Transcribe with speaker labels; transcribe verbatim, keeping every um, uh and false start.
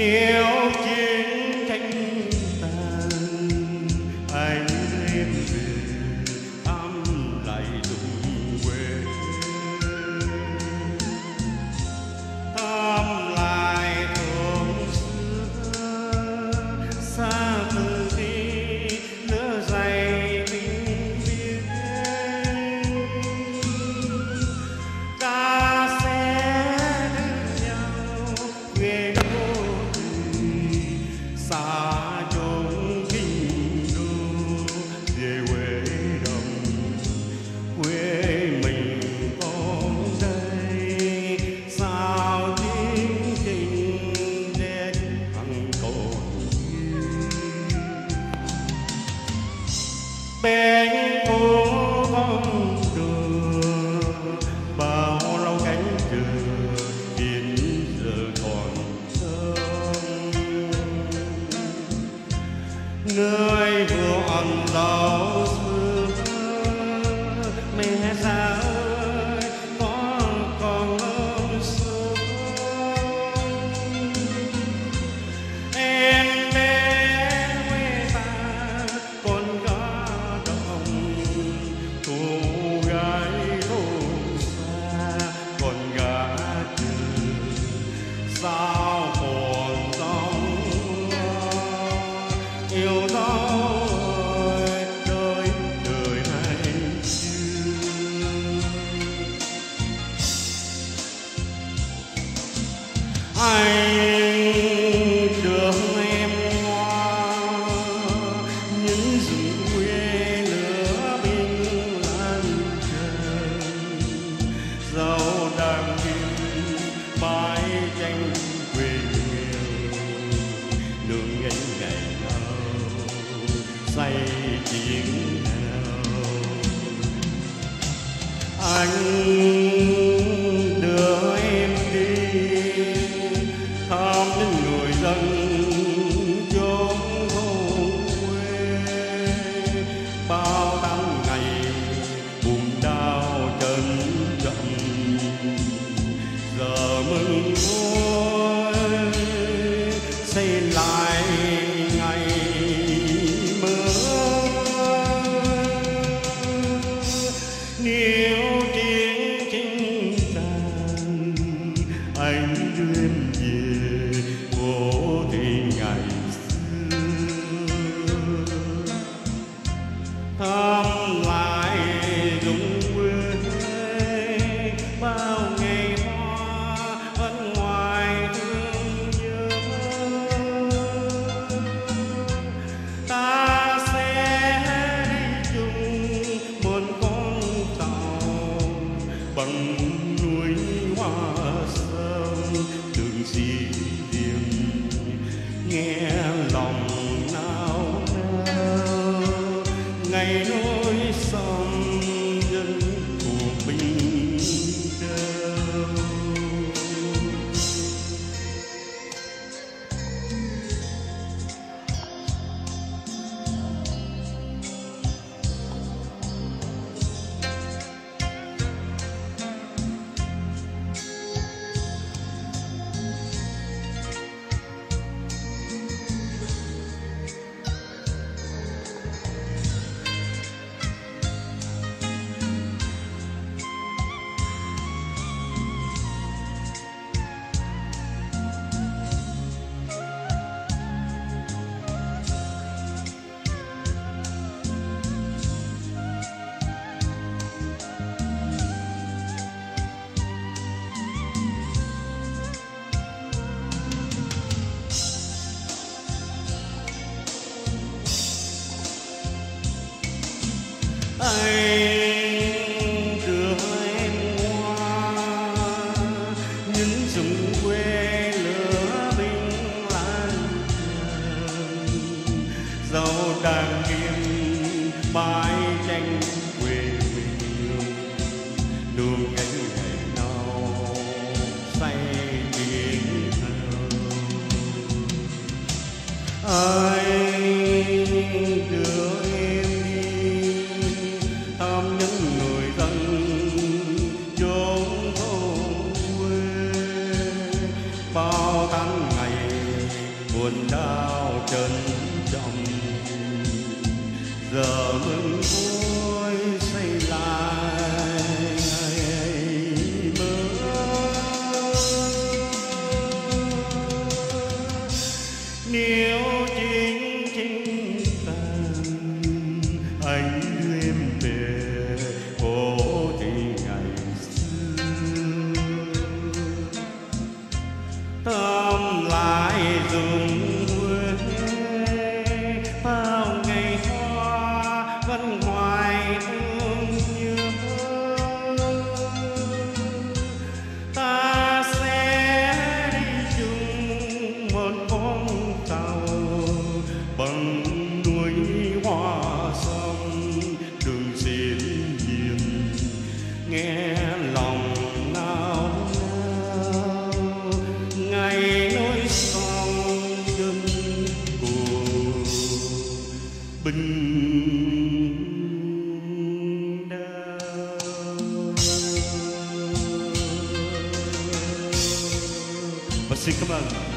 Speaker 1: Nếu chiến tranh tàn, anh em về thăm lại vùng quê, thăm lại thôn xưa xa từng khi lứa dày tình biên. Ta sẽ đưa nhau về đô thị xa chốn kinh đô, về quê đồng quê mình còn đây. Sao chiến tranh đến hằng còn bên phố con đường, bao lâu cánh trường hiện giờ còn sớm. Người vừa ăn rau xưa mẹ già ơi con còn ôm sớm. Em bé quê ta con cá đồng, cô gái thôn xa con gà trường. Sao còn dòng yêu dấu đời đời hay chưa? Anh đưa em qua những rừng quê lửa bình lan tràn, dẫu đang hiu mái tranh quê nghèo, đường ngày ngày nào say chiến nào. Anh đưa em đi thăm những người dân chốn thôn quê, bao tháng ngày buồn đau trần trầm. Giờ mừng vui xây lại ngày mơ. Nếu chiến tranh tàn, anh đưa em về phố thị ngày xưa, thăm lại vùng quê bao ngày hoa ân ngoài thương nhớ. Ta sẽ đi chung một con tàu bằng núi hoa sớm, đường xi điềm nghe lòng nao nao. Ngày nối sông dân của bình đâu. Anh đưa em qua những rừng quê lửa bình lan tràn, dẫu đang nghiêng mái tranh quê mình, đường ngày ngày nào say biển thơ. Anh đưa em đi thăm những người dân chốn thôn quê, bao tháng ngày Xin cảm ơn.